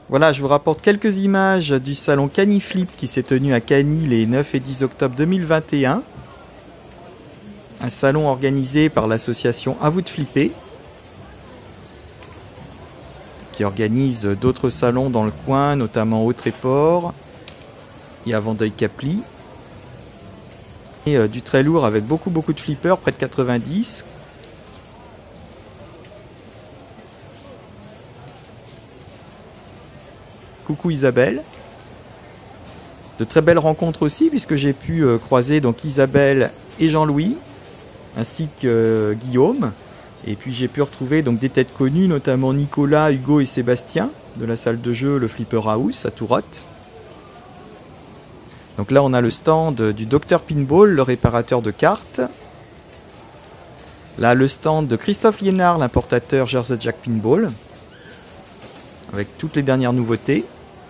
Voilà, je vous rapporte quelques images du salon Caniflip qui s'est tenu à Cany les 9 et 10 octobre 2021. Un salon organisé par l'association À vous de flipper, qui organise d'autres salons dans le coin, notamment au Tréport et à Vandeuil-Caply. Et du très lourd avec beaucoup de flippers, près de 90. Coucou Isabelle. De très belles rencontres aussi, puisque j'ai pu croiser donc Isabelle et Jean-Louis, ainsi que Guillaume. Et puis j'ai pu retrouver donc des têtes connues, notamment Nicolas, Hugo et Sébastien, de la salle de jeu Le Flipper House à Tourotte. Donc là on a le stand du Dr Pinball, le réparateur de cartes. Là le stand de Christophe Liénard, l'importateur Jersey Jack Pinball, avec toutes les dernières nouveautés.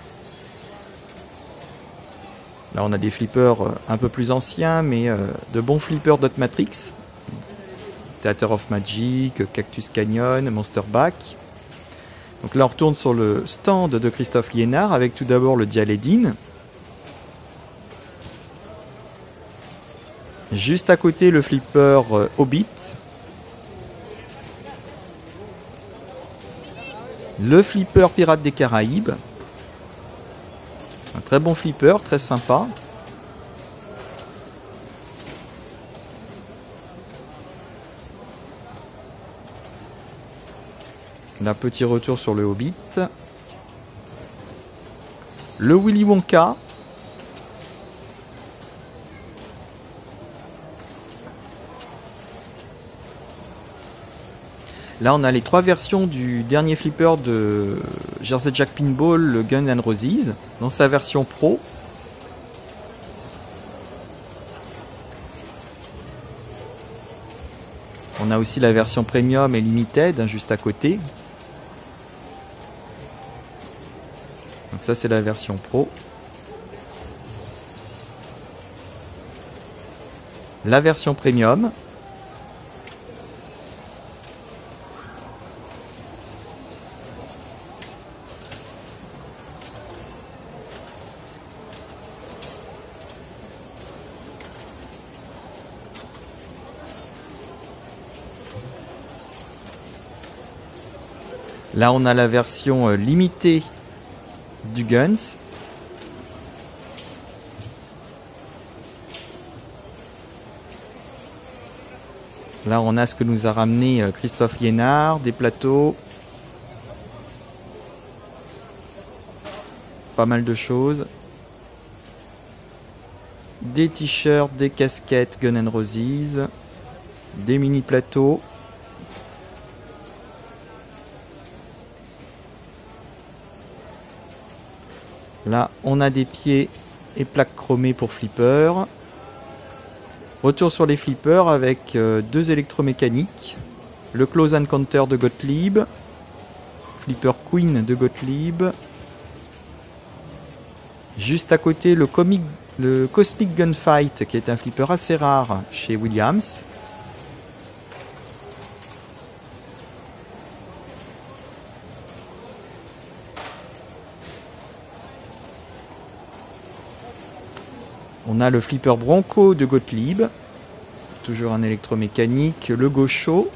Là on a des flippers un peu plus anciens, mais de bons flippers Dot Matrix. Theater of Magic, Cactus Canyon, Monster Back. Donc là on retourne sur le stand de Christophe Liénard avec tout d'abord le Dialédine. Juste à côté le flipper Hobbit. Le flipper Pirates des Caraïbes. Un très bon flipper, très sympa. Là, petit retour sur le Hobbit. Le Willy Wonka. Là, on a les trois versions du dernier flipper de Jersey Jack Pinball, le Guns N' Roses, dans sa version pro. On a aussi la version Premium et Limited, juste à côté. Donc ça, c'est la version pro. La version Premium. Là, on a la version limitée du Guns. Là, on a ce que nous a ramené Christophe Liénard, des plateaux. Pas mal de choses. Des t-shirts, des casquettes Guns N' Roses. Des mini plateaux. Là, on a des pieds et plaques chromées pour flipper. Retour sur les flippers avec deux électromécaniques. Le Close Encounter de Gottlieb. Flipper Queen de Gottlieb. Juste à côté, le Cosmic Gunfight, qui est un flipper assez rare chez Williams. On a le flipper Bronco de Gottlieb, toujours un électromécanique, le Gaucho.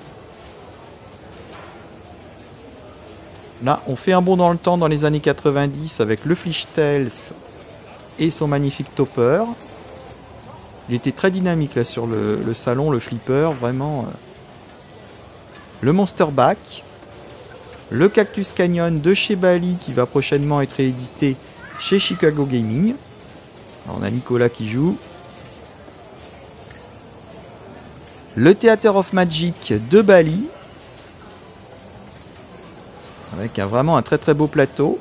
Là, on fait un bond dans le temps dans les années 90 avec le Fishtails et son magnifique topper. Il était très dynamique là sur le salon, le flipper, vraiment. Le Monster Back, le Cactus Canyon de chez Bally qui va prochainement être réédité chez Chicago Gaming. Alors, on a Nicolas qui joue. Le Theater of Magic de Bally. Avec vraiment un très beau plateau.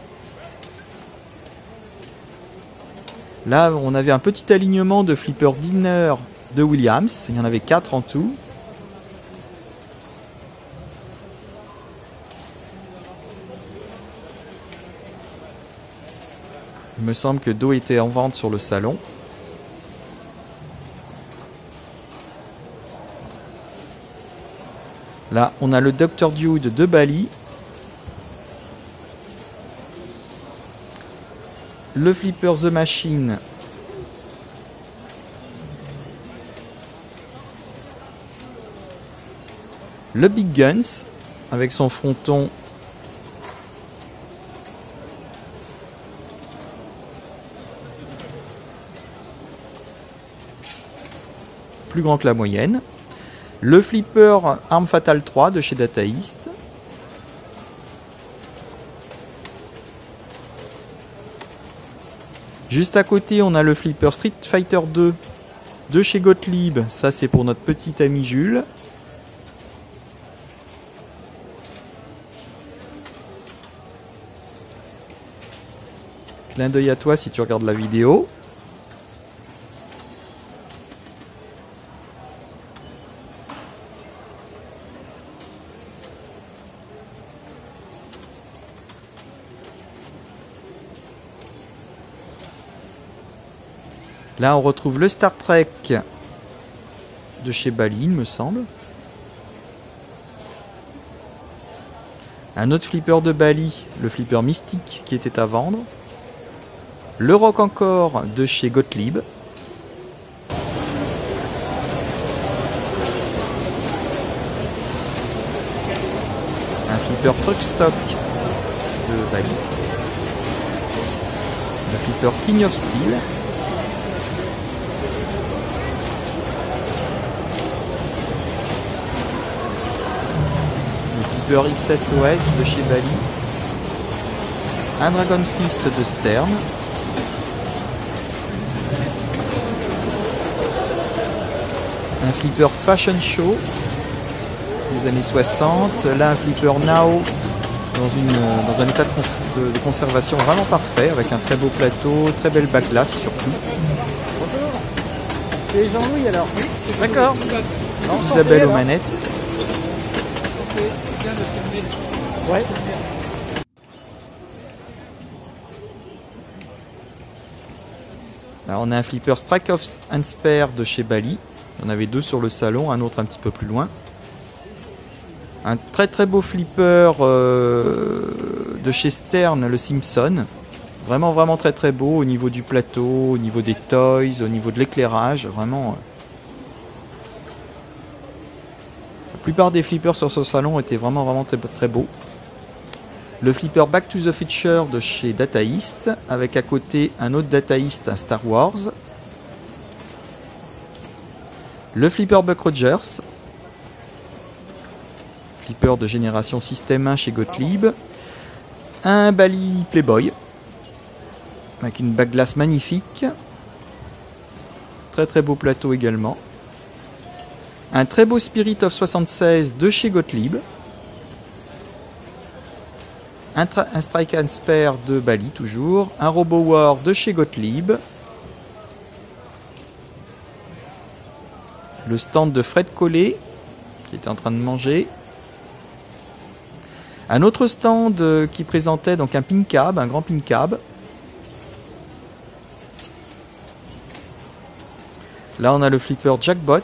Là, on avait un petit alignement de flipper Dinner de Williams. Il y en avait 4 en tout. Il me semble que Do était en vente sur le salon. Là, on a le Dr Dude de Bally. Le flipper The Machine. Le Big Guns, avec son fronton plus grand que la moyenne. Le flipper Arme Fatale 3 de chez Data East. Juste à côté, on a le flipper Street Fighter 2 de chez Gottlieb. Ça, c'est pour notre petit ami Jules. Clin d'œil à toi si tu regardes la vidéo. Là, on retrouve le Star Trek de chez Bally, il me semble. Un autre flipper de Bally, le flipper Mystique qui était à vendre. Le Rock encore de chez Gottlieb. Un flipper Truck Stock de Bally. Le flipper King of Steel. XSOS de chez Bally, un Dragon Fist de Stern, un flipper Fashion Show des années 60, là un flipper Nao dans un état de conservation vraiment parfait, avec un très beau plateau, très belle backglass surtout. Bonjour, c'est Jean-Louis alors. D'accord. Isabelle aux manettes. Ouais. Là, on a un flipper Strike of and Spare de chez Bally. On avait deux sur le salon, un autre un petit peu plus loin. Un très très beau flipper de chez Stern, le Simpson. Vraiment vraiment très très beau au niveau du plateau, au niveau des toys, au niveau de l'éclairage. Vraiment. La plupart des flippers sur ce salon étaient vraiment vraiment très, très beaux. Le flipper Back to the Future de chez Data East, avec à côté un autre Data East, un Star Wars. Le flipper Buck Rogers. Flipper de génération Système 1 chez Gottlieb. Un Bally Playboy. Avec une backglass magnifique. Très très beau plateau également. Un très beau Spirit of 76 de chez Gottlieb. Un Strike and Spare de Bally toujours. Un Robo War de chez Gottlieb. Le stand de Fred Collet qui était en train de manger. Un autre stand qui présentait donc un pin cab, un grand pin cab. Là on a le flipper Jackbot.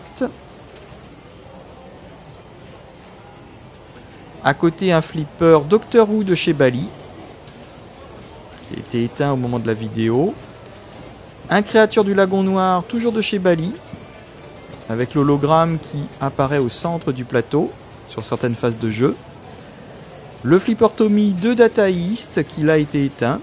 À côté, un flipper Doctor Who de chez Bally, qui a été éteint au moment de la vidéo. Un Créature du Lagon Noir, toujours de chez Bally, avec l'hologramme qui apparaît au centre du plateau, sur certaines phases de jeu. Le flipper Tommy de Data East, qui l'a été éteint.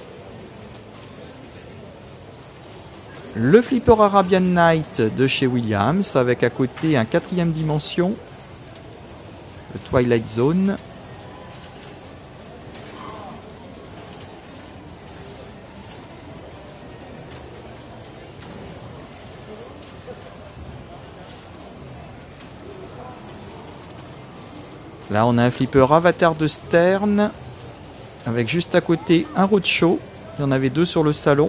Le flipper Arabian Night de chez Williams, avec à côté un 4e dimension. Le Twilight Zone. Là, on a un flipper Avatar de Stern, avec juste à côté un Roadshow. Il y en avait deux sur le salon.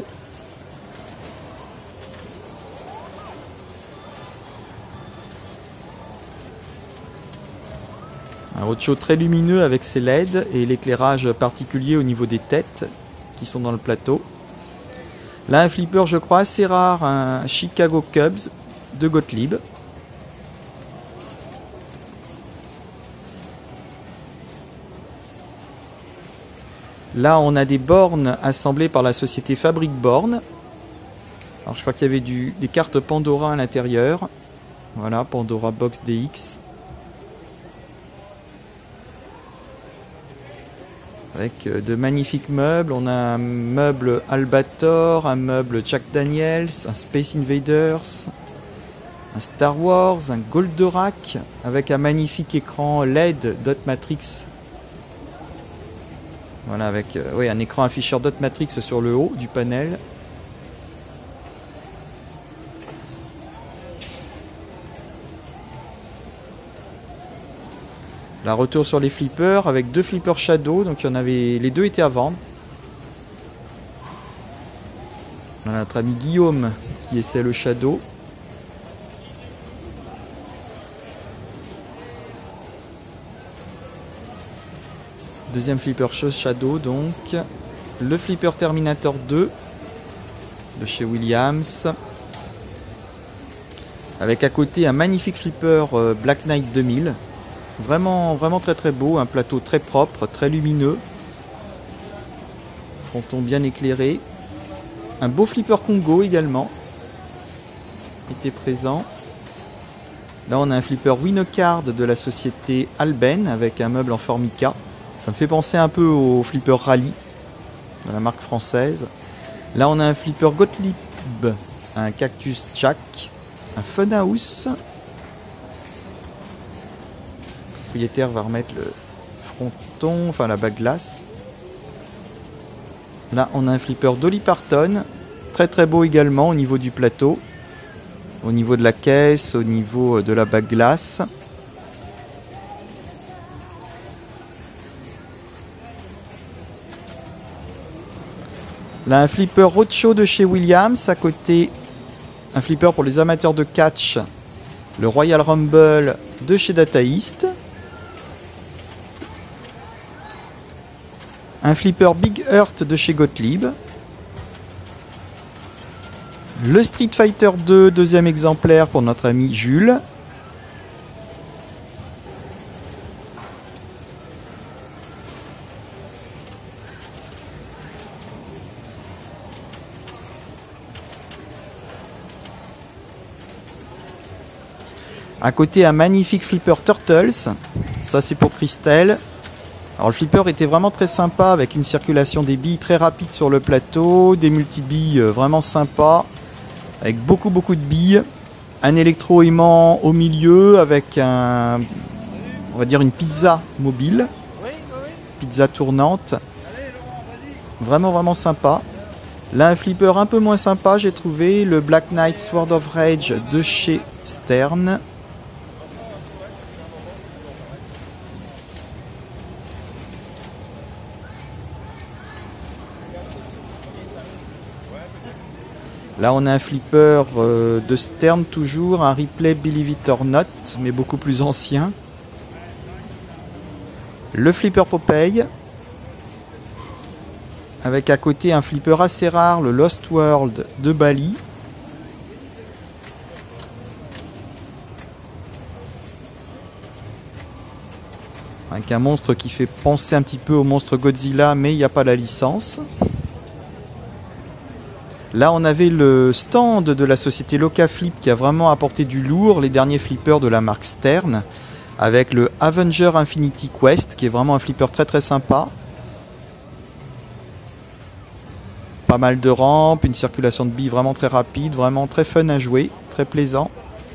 Un Roadshow très lumineux avec ses LED et l'éclairage particulier au niveau des têtes qui sont dans le plateau. Là, un flipper, je crois, assez rare, un Chicago Cubs de Gottlieb. Là, on a des bornes assemblées par la société Fabrique Bornes. Alors, je crois qu'il y avait des cartes Pandora à l'intérieur. Voilà, Pandora Box DX. Avec de magnifiques meubles. On a un meuble Albator, un meuble Jack Daniels, un Space Invaders, un Star Wars, un Goldorak, avec un magnifique écran LED Dot Matrix. Voilà, avec oui, un écran afficheur Dot Matrix sur le haut du panel. Là, retour sur les flippers avec 2 flippers Shadow, donc il y en avait, les 2 étaient à vendre. On a notre ami Guillaume qui essaie le Shadow. Deuxième flipper Shadow, donc le flipper Terminator 2 de chez Williams, avec à côté un magnifique flipper Black Knight 2000. Vraiment, vraiment très très beau, un plateau très propre, très lumineux. Fronton bien éclairé. Un beau flipper Congo également était présent. Là on a un flipper Winocard de la société Alben avec un meuble en formica. Ça me fait penser un peu au flipper Rally de la marque française. Là on a un flipper Gottlieb, un Cactus Jack, un Funhouse. Le propriétaire va remettre le fronton, enfin la bague glace. Là on a un flipper Dolly Parton, très très beau également au niveau du plateau, au niveau de la caisse, au niveau de la bague glace. Là un flipper Roadshow de chez Williams, à côté un flipper pour les amateurs de catch, le Royal Rumble de chez Data East. Un flipper Big Earth de chez Gottlieb. Le Street Fighter 2, deuxième exemplaire pour notre ami Jules. À côté, un magnifique flipper Turtles. Ça, c'est pour Christelle. Alors, le flipper était vraiment très sympa avec une circulation des billes très rapide sur le plateau. Des multi-billes vraiment sympas. Avec beaucoup de billes. Un électro-aimant au milieu avec un... on va dire une pizza mobile. Pizza tournante. Vraiment sympa. Là, un flipper un peu moins sympa, j'ai trouvé. Le Black Knight Sword of Rage de chez Stern. Là, on a un flipper de Stern toujours, un replay Believe It or Not, mais beaucoup plus ancien. Le flipper Popeye, avec à côté un flipper assez rare, le Lost World de Bali. Avec un monstre qui fait penser un petit peu au monstre Godzilla, mais il n'y a pas la licence. Là, on avait le stand de la société Locaflip qui a vraiment apporté du lourd, les derniers flippers de la marque Stern, avec le Avenger Infinity Quest, qui est vraiment un flipper très sympa. Pas mal de rampes, une circulation de billes vraiment très rapide, vraiment très fun à jouer, très plaisant.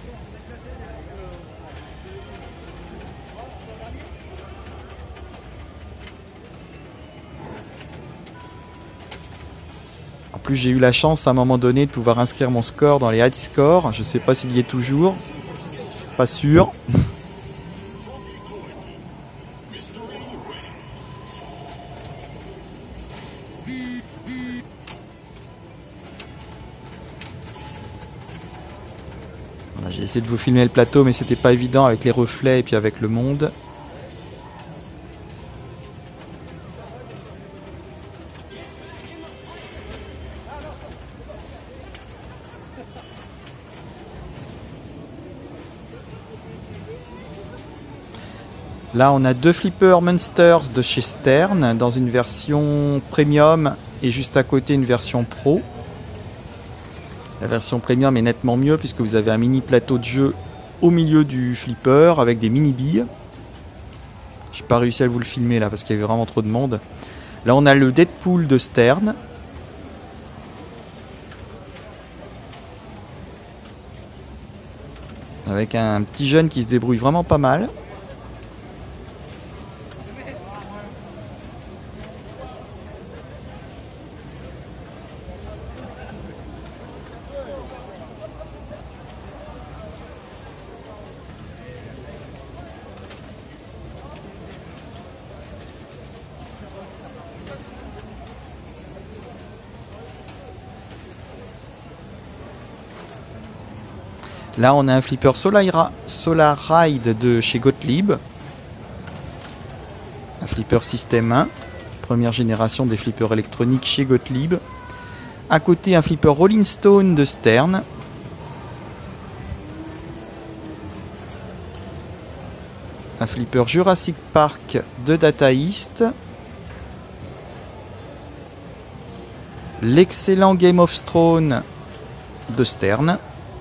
En plus, j'ai eu la chance à un moment donné de pouvoir inscrire mon score dans les high scores. Je ne sais pas s'il y est toujours. Pas sûr. Voilà, j'ai essayé de vous filmer le plateau, mais c'était pas évident avec les reflets et puis avec le monde. Là, on a deux flippers Munsters de chez Stern dans une version premium et juste à côté une version pro. La version premium est nettement mieux puisque vous avez un mini plateau de jeu au milieu du flipper avec des mini billes. J'ai pas réussi à vous le filmer là parce qu'il y avait vraiment trop de monde. Là, on a le Deadpool de Stern. Avec un petit jeune qui se débrouille vraiment pas mal. Là, on a un flipper Solar Ride de chez Gottlieb. Un flipper système 1. Première génération des flippers électroniques chez Gottlieb. À côté, un flipper Rolling Stone de Stern. Un flipper Jurassic Park de Data East. L'excellent Game of Thrones de Stern.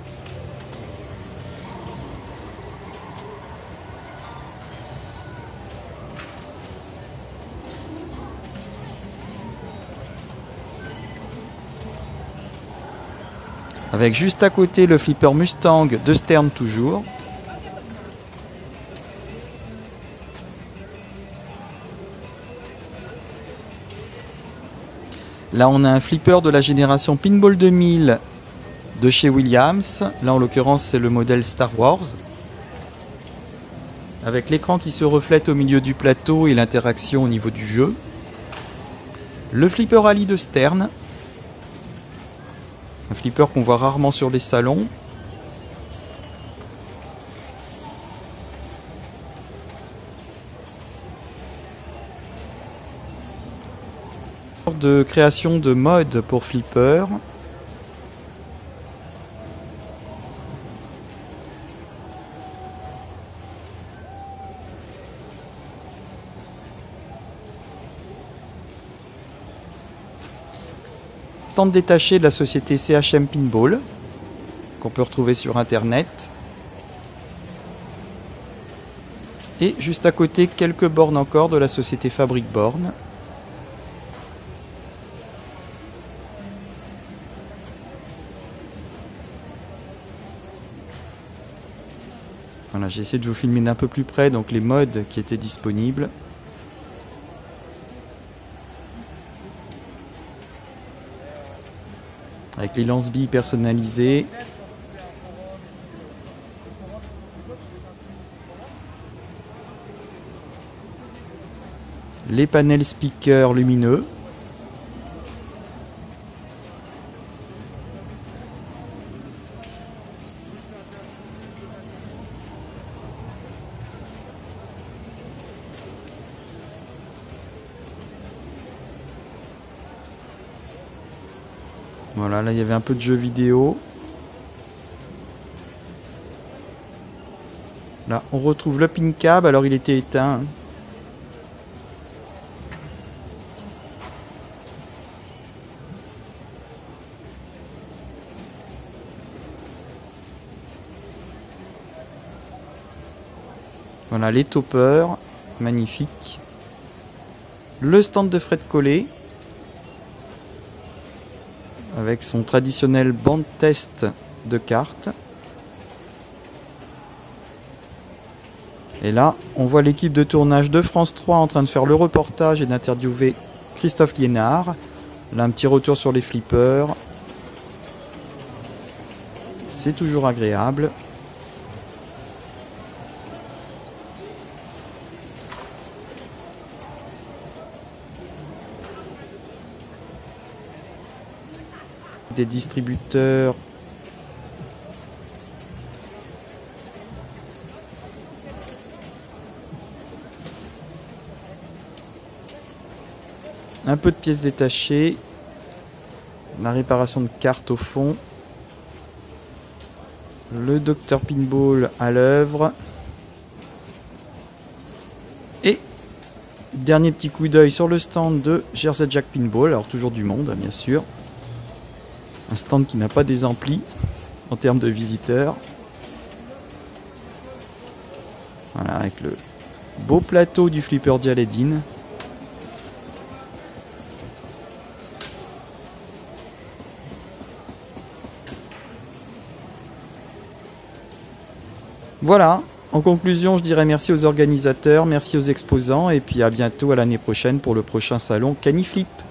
Avec juste à côté le flipper Mustang de Stern toujours. Là on a un flipper de la génération Pinball 2000 de chez Williams. Là en l'occurrence c'est le modèle Star Wars. Avec l'écran qui se reflète au milieu du plateau et l'interaction au niveau du jeu. Le flipper Ali de Stern. Un flipper qu'on voit rarement sur les salons. De création de modes pour flipper. Stand détaché de la société CHM Pinball qu'on peut retrouver sur internet. Et juste à côté quelques bornes encore de la société Fabric Born. Voilà, j'ai essayé de vous filmer d'un peu plus près donc les modes qui étaient disponibles. Avec les lance-billes personnalisées. Les panels speakers lumineux. Voilà, là il y avait un peu de jeux vidéo. Là, on retrouve le pin cab, alors il était éteint. Voilà, les toppers, magnifique. Le stand de Fred Collet. Avec son traditionnel banc de test de cartes. Et là, on voit l'équipe de tournage de France 3 en train de faire le reportage et d'interviewer Christophe Liénard. Là, un petit retour sur les flippers. C'est toujours agréable. Des distributeurs. Un peu de pièces détachées. La réparation de cartes au fond. Le Dr Pinball à l'œuvre. Dernier petit coup d'œil sur le stand de Jersey Jack Pinball. Alors toujours du monde, bien sûr. Un stand qui n'a pas des amplis en termes de visiteurs. Voilà, avec le beau plateau du flipper d'Aladin. Voilà, en conclusion, je dirais merci aux organisateurs, merci aux exposants et puis à bientôt à l'année prochaine pour le prochain salon Caniflip.